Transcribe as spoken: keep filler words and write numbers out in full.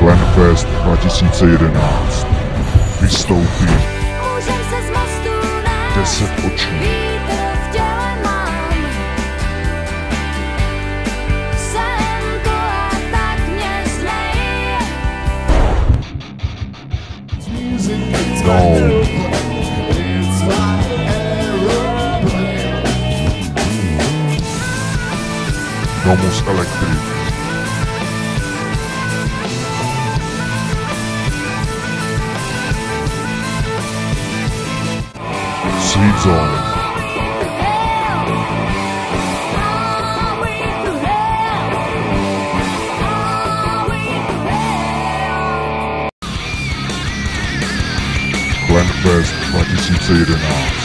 Glenfest dva tisíce jedenáct. Vystoupí deset očí. No. Domus Electric. Sweet Zone. Glenfest dva tisíce jedenáct.